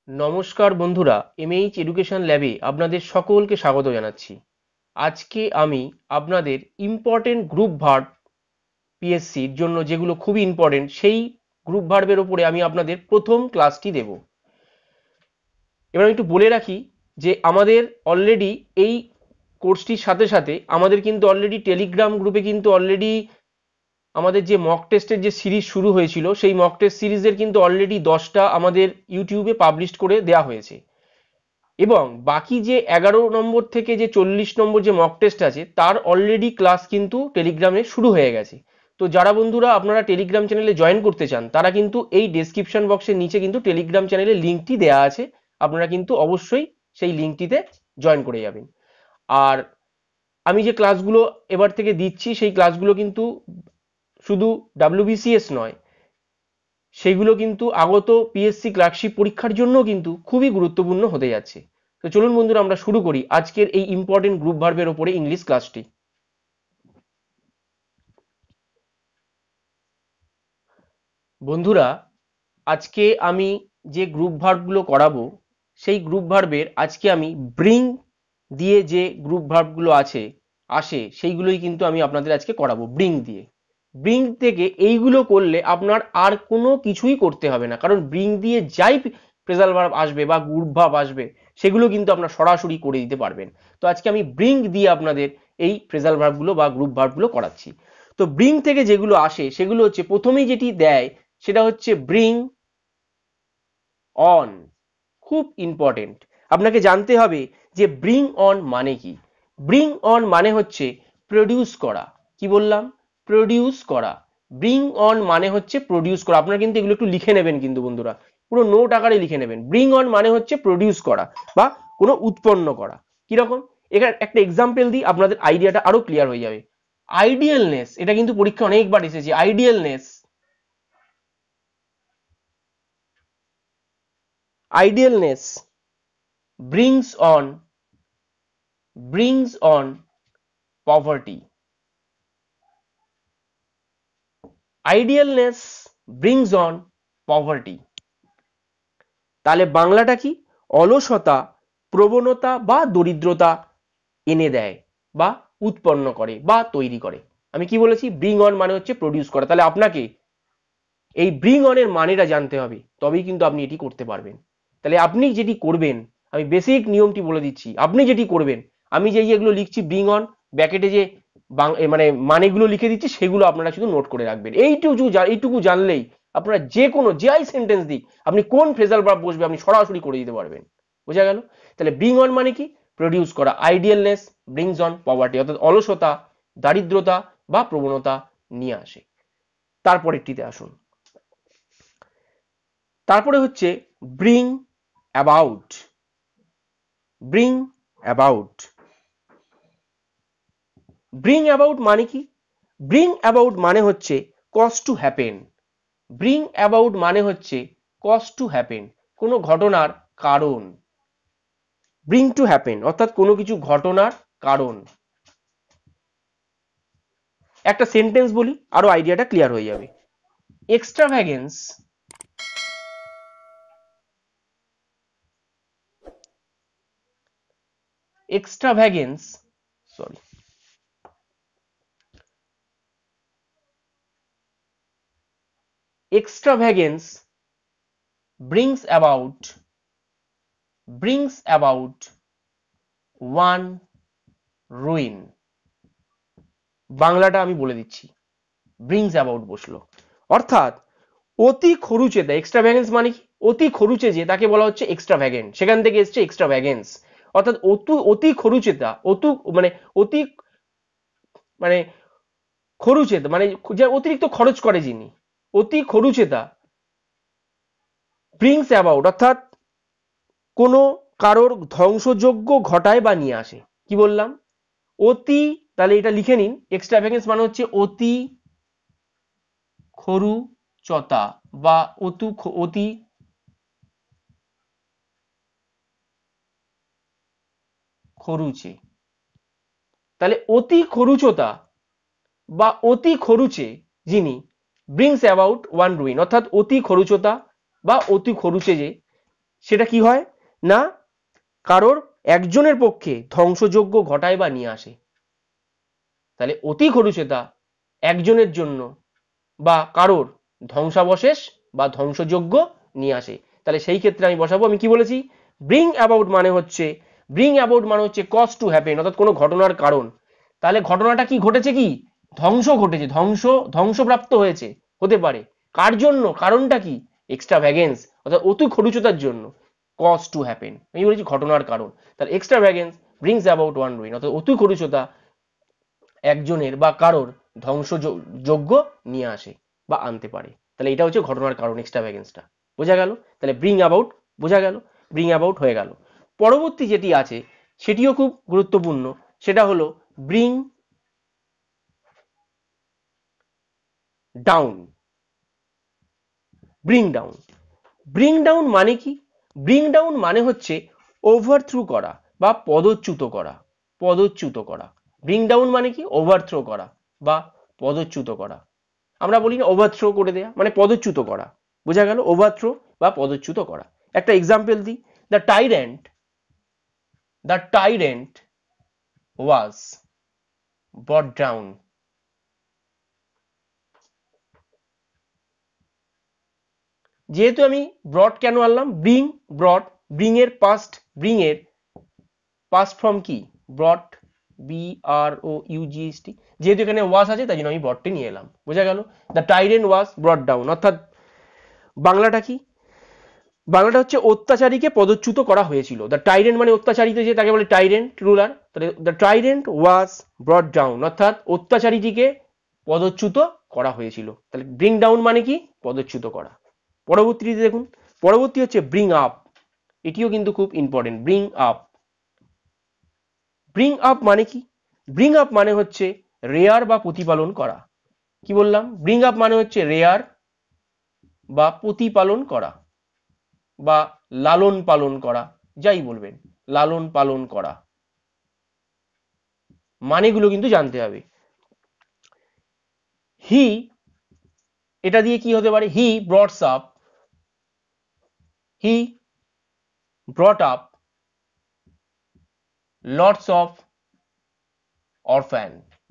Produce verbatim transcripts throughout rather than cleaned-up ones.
নমস্কার বন্ধুরা, MH education ল্যাবে আপনাদের সকলকে স্বাগত জানাচ্ছি। আজকে আমি আপনাদের ইম্পর্টেন্ট গ্রুপ ভার্ব পিএসসির জন্য যেগুলো খুবই ইম্পর্টেন্ট সেই গ্রুপ ভার্বের ওপরে আমি আপনাদের প্রথম ক্লাসটি দেব। এবার আমি একটু বলে রাখি যে আমাদের অলরেডি এই কোর্সটির সাথে সাথে আমাদের কিন্তু অলরেডি টেলিগ্রাম গ্রুপে কিন্তু অলরেডি আমাদের যে মক টেস্টের যে সিরিজ শুরু হয়েছিল সেই মক টেস্ট সিরিজের কিন্তু অলরেডি দশটা আমাদের ইউটিউবে পাবলিশ করে দেওয়া হয়েছে এবং বাকি যে এগারো নম্বর থেকে যে চল্লিশ নম্বর যে মক টেস্ট আছে তার অলরেডি ক্লাস কিন্তু টেলিগ্রামে শুরু হয়ে গেছে। তো যারা বন্ধুরা আপনারা টেলিগ্রাম চ্যানেলে জয়েন করতে চান তারা কিন্তু এই ডেসক্রিপশন বক্সের নিচে কিন্তু টেলিগ্রাম চ্যানেলের লিঙ্কটি দেওয়া আছে, আপনারা কিন্তু অবশ্যই সেই লিঙ্কটিতে জয়েন করে যাবেন। আর আমি যে ক্লাসগুলো এবার থেকে দিচ্ছি সেই ক্লাসগুলো কিন্তু শুধু ডাব্লিউবিসিএস নয়, সেগুলো কিন্তু আগত পিএসসি ক্লার্কশিপ পরীক্ষার জন্য কিন্তু খুবই গুরুত্বপূর্ণ হতে যাচ্ছে। তো চলুন বন্ধুরা আমরা শুরু করি আজকের এই ইম্পর্টেন্ট গ্রুপ ভার্বের ওপরে ইংলিশ ক্লাসটি। বন্ধুরা, আজকে আমি যে গ্রুপ ভার্বগুলো করাবো সেই গ্রুপ ভার্বের আজকে আমি ব্রিং দিয়ে যে গ্রুপ ভার্বগুলো আছে আসে সেইগুলোই কিন্তু আমি আপনাদের আজকে করাবো ব্রিং দিয়ে। ব্রিং থেকে এইগুলো করলে আপনার আর কোনো কিছুই করতে হবে না, কারণ ব্রিং দিয়ে যাই ফ্রেজাল ভার্ব আসবে বা গ্রুপ ভার্ব আসবে সেগুলো কিন্তু আপনার সরাসরি করে দিতে পারবেন। তো আজকে আমি ব্রিং দিয়ে আপনাদের এই ফ্রেজাল ভার্বগুলো বা গ্রুপ ভার্বগুলো করাচ্ছি। তো ব্রিং থেকে যেগুলো আসে সেগুলো হচ্ছে প্রথমেই যেটি দেয় সেটা হচ্ছে ব্রিং অন। খুব ইম্পর্টেন্ট, আপনাকে জানতে হবে যে ব্রিং অন মানে কি। ব্রিং অন মানে হচ্ছে প্রডিউস করা। কি বললাম? প্রডিউস করা। ব্রিং অন মানে হচ্ছে প্রডিউস করা। আপনারা কিন্তু এগুলো একটু লিখে নেবেন কিন্তু বন্ধুরা, পুরো নোট আকারে লিখে নেবেন। ব্রিং অন মানে হচ্ছে প্রডিউস করা বা কোনো উৎপন্ন করা। কিরকম? এখানে একটা এক্সাম্পল দিই, আপনাদের আইডিয়াটা আরো ক্লিয়ার হয়ে যাবে। আইডিয়ালনেস, এটা কিন্তু পরীক্ষা অনেকবার এসেছে। আইডিয়ালনেস idealness brings on brings on poverty. Idealness brings on poverty. তাহলে বাংলাটা কি? অলসতা প্রবণতা বা দরিদ্রতা এনে দেয় বা উৎপন্ন করে বা তৈরি করে। আমি কি বলেছি? ব্রিং অন মানে হচ্ছে প্রডিউস করা। তাহলে আপনাকে এই ব্রিং অনের মানেটা জানতে হবে, তবেই কিন্তু আপনি এটি করতে পারবেন। তাহলে আপনি যেটি করবেন, আমি বেসিক নিয়মটি বলে দিচ্ছি। আপনি যেটি করবেন, আমি যে এগুলো লিখছি ব্রিং অন, ব্যাকেটে যে মানে মানেগুলো লিখে দিচ্ছি সেগুলো আপনারা শুধু নোট করে রাখবেন। এইটুকু এইটুকু জানলেই আপনারা যে কোনো যাই সেন্টেন্স দিক, আপনি কোন ফ্রেজাল ভার্ব বসবে আপনি সরাসরি করে দিতে পারবেন। বোঝা গেল? তাহলে ব্রিং অন মানে কি? প্রডিউস করা। আইডিয়ালনেস ব্রিংস অন পভার্টি, অর্থাৎ অলসতা দারিদ্রতা বা প্রবণতা নিয়ে আসে। তারপরেরটিতে আসুন। তারপরে হচ্ছে bring about. Bring about bring about মানে কি? ব্রিং অ্যাবাউট মানে হচ্ছে cause to happen. Bring about মানে হচ্ছে কজ টু হ্যাপেন, কোনো ঘটনার কারণ। ব্রিং টু হ্যাপেন অর্থাৎ কোনো কিছু ঘটনার কারণ। একটা সেন্টেন্স বলি, আরো আইডিয়াটা ক্লিয়ার হয়ে যাবে। Extravagance extravagance sorry extravagance brings about brings about one ruin. বাংলাটা আমি বলে দিচ্ছি, brings about বসলো অর্থাৎ অতি খরুচে দেয়। এক্সট্রাভ্যাগেন্স মানে কি? অতি খরুচে যে তাকে বলা হচ্ছে এক্সট্রাভ্যাগেন্ট, সেখান থেকে এসছে এক্সট্রাভ্যাগেন্স। অর্থাৎ অতু অতি খরুচেতা অতু মানে অতি মানে খরুচেতা মানে যে অতিরিক্ত খরচ করে যিনি, অতি খরুচেতা ব্রিংস অ্যাবাউট অর্থাৎ কোনো কারোর ধ্বংসযজ্ঞ ঘটায় বা নিয়ে আসে। কি বললাম? অতি, তাহলে এটা লিখে নিন। এক্সট্রাভ্যাগেন্স মানে হচ্ছে অতি খরুচতা বা অতু অতি খরুচে। তাহলে অতি খরুচতা বা অতি খরুচে যিনি ব্রিংস অ্যাবাউট ওয়ান রুইন, অর্থাৎ অতি খরুচতা বা অতি খরুচে যে সেটা কি হয় না কারোর একজনের পক্ষে ধ্বংসযজ্ঞ ঘটায় বা নিয়ে আসে। তাহলে অতি খরুচেতা একজনের জন্য বা কারোর ধ্বংসাবশেষ বা ধ্বংসযজ্ঞ নিয়ে আসে। তাহলে সেই ক্ষেত্রে আমি বসাবো, আমি কি বলেছি, ব্রিং অ্যাবাউট মানে হচ্ছে ব্রিং অ্যাবাউট মানে হচ্ছে কজ টু হ্যাপেন, অর্থাৎ কোনো ঘটনার কারণ। তাহলে ঘটনাটা কি ঘটেছে, কি ধ্বংস ঘটেছে, ধ্বংস ধ্বংসপ্রাপ্ত হয়েছে হতে পারে। কার জন্য, কারণটা কি, এক্সট্রাভ্যাগেন্স অর্থাৎ অতি খরুচতার জন্য, কজ টু হ্যাপেন আমি বলেছি ঘটনার কারণ। তাহলে extravagance brings about one ruin, অর্থাৎ অতি খরুচতা একজনের বা কারোর ধ্বংসযজ্ঞ নিয়ে আসে বা আনতে পারে। তাহলে এটা হচ্ছে ঘটনার কারণ, এক্সট্রাভ্যাগেন্সটা বোঝা গেল। তাহলে ব্রিং অ্যাবাউট বোঝা গেল, ব্রিং অ্যাবাউট হয়ে গেল। পরবর্তী যেটি আছে সেটিও খুব গুরুত্বপূর্ণ, সেটা হলো bring down. Bring down bring down মানে কি, ব্রিং ডাউন মানে হচ্ছে ওভারথ্রো করা বা পদচ্যুত করা, পদচ্যুত করা। ব্রিং ডাউন মানে কি, ওভারথ্রো করা বা পদচ্যুত করা। আমরা বলি না ওভারথ্রো করে দেয়া, মানে পদচ্যুত করা, বোঝা গেল, ওভারথ্রো বা পদচ্যুত করা। একটা এক্সাম্পল দিই, the tyrant the tyrant was brought down। যেহেতু আমি ব্রড কেন আনলাম, ব্রিং ব্রড, ব্রিং এর পাস্ট, ব্রিং এর পাস্ট ফর্ম কি, brought, B R O UGST, যেহেতু এখানে ওয়াজ আছে তাই জন্য আমি ব্রডটি নিয়ে এলাম, বোঝা গেল। The tyrant was brought down, অর্থাৎ বাংলাটা কি, বাংলাটা হচ্ছে অত্যাচারীকে পদচ্যুত করা হয়েছিল। দ্য টাইরেন্ট মানে অত্যাচারিত, যে তাকে বলে টাইরেন্ট রুলার, তাহলে the tyrant was brought down অর্থাৎ অত্যাচারীটিকে পদচ্যুত করা হয়েছিল। তাহলে ব্রিং ডাউন মানে কি, পদচ্যুত করা। পরবর্তীতে দেখুন, পরবর্তী হচ্ছে ব্রিং আপ, এটিও কিন্তু খুব important. Bring up bring up মানে কি, ব্রিং আপ মানে হচ্ছে রেয়ার বা প্রতিপালন করা। কি বললাম, ব্রিং আপ মানে হচ্ছে রেয়ার বা প্রতিপালন করা বা লালন পালন করা, যাই বলবেন, লালন পালন করা, মানেগুলো কিন্তু জানতে হবে। হি, এটা দিয়ে কি হতে পারে, he broughts up, he brought up lots of orphan,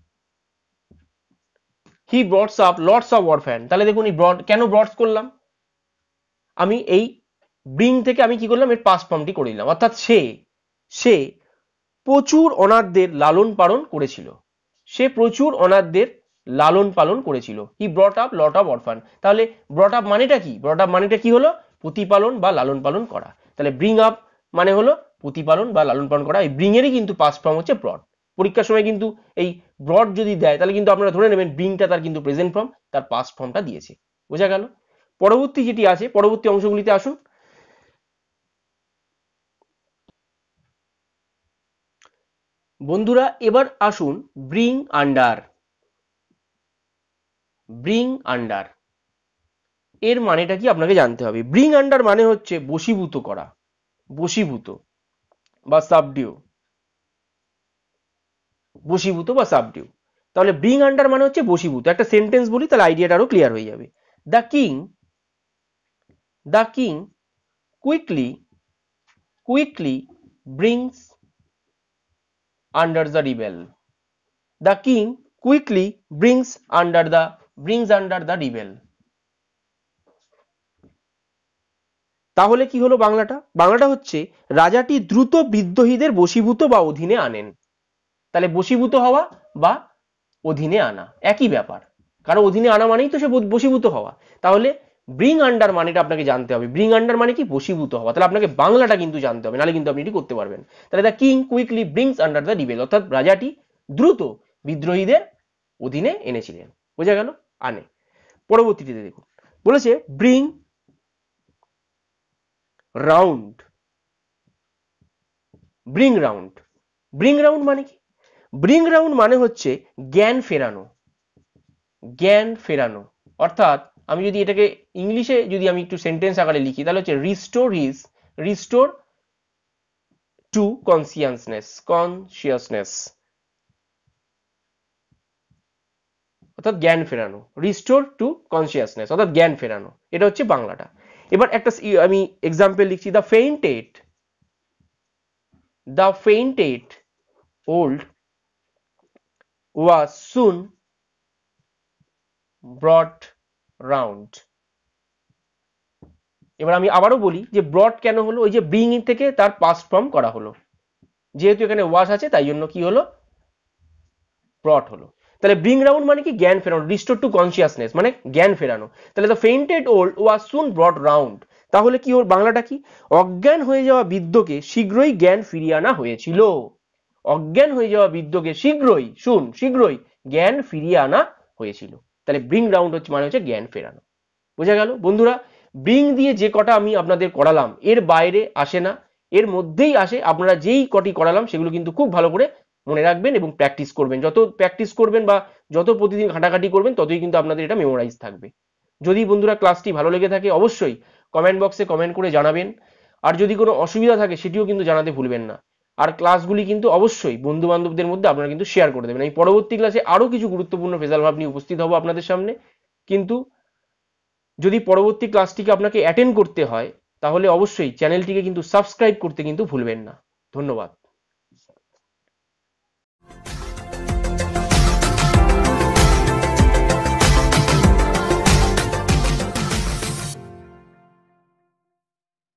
he broughts up lots of orphan. তাহলে দেখুন এই ব্রড কেন ব্রডস করলাম, আমি এই ব্রিং থেকে আমি কি করলাম, এর পাস্ট ফর্মটি করে দিলাম, অর্থাৎ সে সে প্রচুর অনাথদের লালন পালন করেছিল, সে প্রচুর অনাথদের লালন পালন করেছিল। He brought up lot of orphan. তাহলে ব্রট আপ মানেটা কি, ব্রট আপ মানেটা কি হলো, প্রতিপালন বা লালন পালন করা। তাহলে ব্রিং আপ মানে হলো প্রতিপালন বা লালন পালন করা। এই ব্রিং এরই কিন্তু পাস্ট ফর্ম হচ্ছে ব্রড। পরীক্ষার সময় কিন্তু এই ব্রড যদি দেয় তাহলে কিন্তু আপনারা ধরে নেবেন ব্রিংটা তার কিন্তু প্রেজেন্ট ফর্ম, তার পাস্ট ফর্মটা দিয়েছে, বোঝা গেল। পরবর্তী যেটি আছে, পরবর্তী অংশগুলিতে আসুন। বন্ধুরা এবার আসুন ব্রিং আন্ডার। ব্রিং আন্ডার এর মানেটা কি আপনাকে জানতে হবে। ব্রিং আন্ডার মানে হচ্ছে বশীভূত করা, বশীভূত বা সাবডিউ, বশীভূত বা সাবডিউ। তাহলে ব্রিং আন্ডার মানে হচ্ছে বশীভূত। একটা সেন্টেন্স বলি তাহলে আইডিয়াটা আরো ক্লিয়ার হয়ে যাবে। The king the king quickly quickly brings under the rebel. The king quickly brings under the brings under the rebel. তাহলে কি হলো বাংলাটা, বাংলাটা হচ্ছে রাজাটি দ্রুত বিদ্রোহীদের বশীভূত বা অধীনে আনেন। তাহলে বশীভূত হওয়া বা অধীনে আনা একই ব্যাপার, কারণ অধীনে আনা মানেই তো সে বশীভূত হওয়া। তাহলে ব্রিং আন্ডার মানেটা আপনাকে জানতে হবে, ব্রিং আন্ডার মানে কি, বশীভূত হওয়া। তাহলে আপনাকে বাংলাটা কিন্তু জানতে হবে, নাহলে কিন্তু আপনি এটি করতে পারবেন। তাহলে the king quickly brings under the rebel, অর্থাৎ রাজাটি দ্রুত বিদ্রোহীদের অধীনে এনেছিলেন, বোঝা গেল, আনে। পরবর্তীতে দেখুন, বলেছে bring round. Bring round bring round মানে কি, ব্রিং রাউন্ড মানে হচ্ছে জ্ঞান ফেরানো, জ্ঞান ফেরানো। অর্থাৎ আমি যদি এটাকে ইংলিশে যদি আমি একটু সেন্টেন্স আকারে লিখি তাহলে হচ্ছে restore his restore to consciousness consciousness অর্থাৎ জ্ঞান ফেরানো, রিস্টোর টু কনসিয়াসনেস অর্থাৎ জ্ঞান ফেরানো, এটা হচ্ছে বাংলাটা। এবার একটা আমি এক্সাম্পল লিখছি, the fainted the fainted old was soon brought round। এবার আমি আবারও বলি যে ব্রট কেন হলো, ওই যে ব্রিং থেকে তার পাস্ট ফর্ম করা হলো, যেহেতু এখানে ওয়াজ আছে তাই জন্য কি হলো, ব্রট হলো। তাহলে ব্রিং রাউন্ড মানে কি, জ্ঞান ফেরানো, রিস্টোর টু কনসিয়াসনেস মানে জ্ঞান ফেরানো। তাহলে the fainted old was soon brought round, তাহলে কি ওর বাংলাটা কি, অজ্ঞান হয়ে যাওয়া বৃদ্ধকে শীঘ্রই জ্ঞান ফিরিয়ে আনা হয়েছিল। অজ্ঞান হয়ে যাওয়া বৃদ্ধকে শীঘ্রই, শুন শীঘ্রই জ্ঞান ফিরিয়ে আনা হয়েছিল। তাহলে ব্রিং রাউন্ড হচ্ছে মানে হচ্ছে জ্ঞান ফেরানো। বোঝা গেল বন্ধুরা? ব্রিং দিয়ে যে কটা আমি আপনাদের করালাম এর বাইরে আসে না, এর মধ্যেই আসে। আপনারা যেই কটি করালাম সেগুলো কিন্তু খুব ভালো করে মনে রাখবেন এবং প্র্যাকটিস করবেন। যত প্র্যাকটিস করবেন বা যত প্রতিদিন ঘাটাঘাটি করবেন ততই কিন্তু আপনাদের এটা মেমোরাইজ থাকবে। যদি বন্ধুরা ক্লাসটি ভালো লেগে থাকে অবশ্যই কমেন্ট বক্সে কমেন্ট করে জানাবেন। আর যদি কোনো অসুবিধা থাকে সেটিও কিন্তু জানাতে ভুলবেন না। আর ক্লাসগুলি কিন্তু অবশ্যই বন্ধু বান্ধবদের মধ্যে আপনারা কিন্তু শেয়ার করে দেবেন। এই পরবর্তী ক্লাসে আরো কিছু গুরুত্বপূর্ণ ভেজাল ভাব নিয়ে উপস্থিত হব আপনাদের সামনে। কিন্তু যদি পরবর্তী ক্লাসটিকে আপনাকে অ্যাটেন্ড করতে হয় তাহলে অবশ্যই চ্যানেলটিকে কিন্তু সাবস্ক্রাইব করতে কিন্তু ভুলবেন না। ধন্যবাদ।